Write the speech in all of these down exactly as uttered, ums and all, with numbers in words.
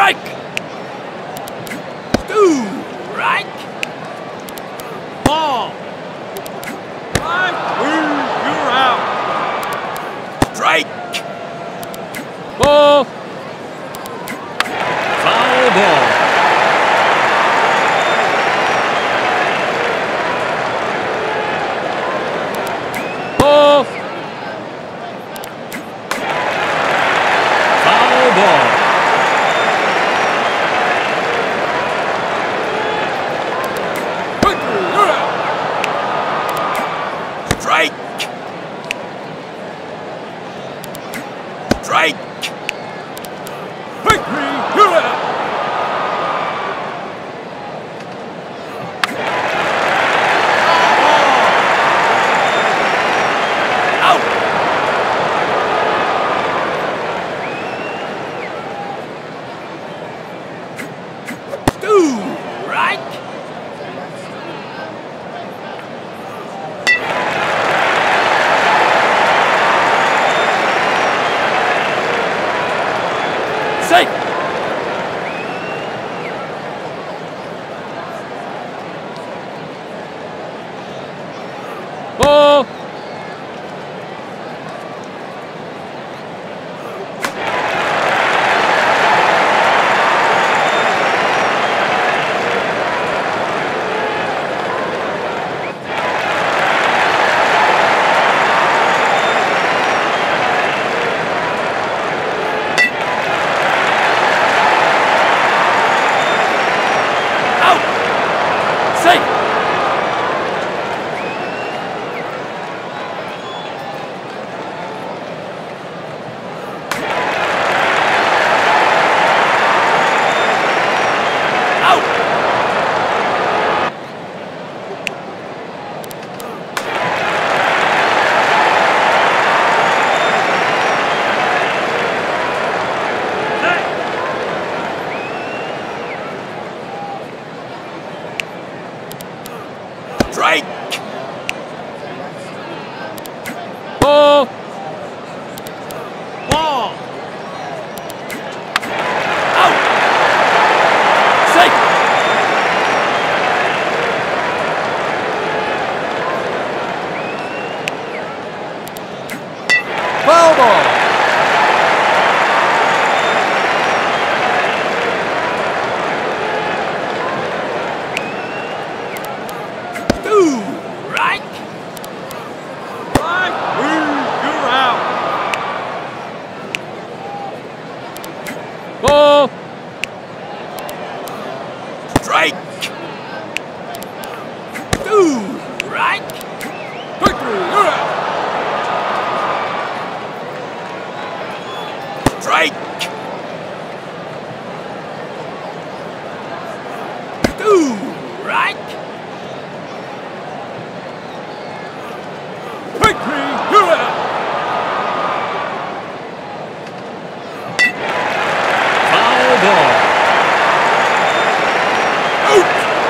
Strike! Two, right? Ball! Right, you're out. Strike! Ball! Foul ball. Ball! Foul ball. Strike! Strike! Out! Two, right? Safe! Ball! Out! Safe! Out! Strike! Ball! Ball! Out! Safe! Foul ball! Two, right? Right, you're out. Ball. Strike. Two, right? You're out. Strike. Two, right? Victory! You're out! Foul ball. Out!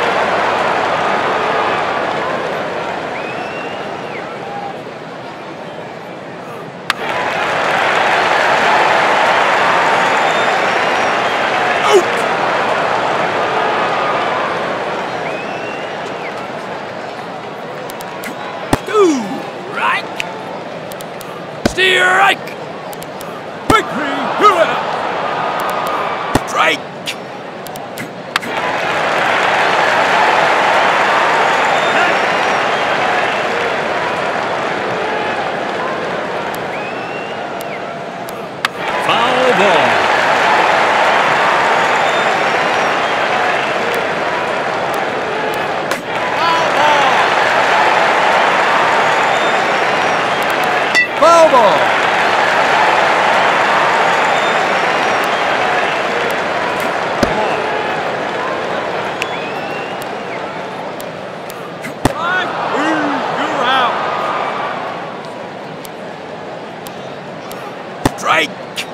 Out! Two, right? Strike! Victory! You're out! Strike! Foul ball. Foul ball. Right, you're out. Strike.